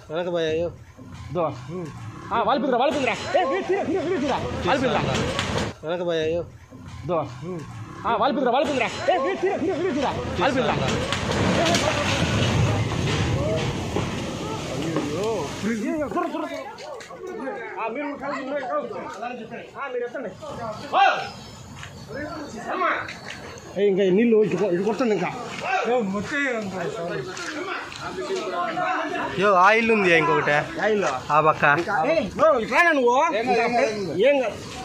వెనక భయ అయ్యో వాళ్ళిపోతురా వెనక భయ అయ్యో వాళ్ళిపోతురా ఇంకా నీళ్ళు ఇది కొట్టండి ఇంకా యో ఆయిల్ ఉంది ఇంకొకటి ఆయిల్ ఆ పక్క నువ్వు ఏం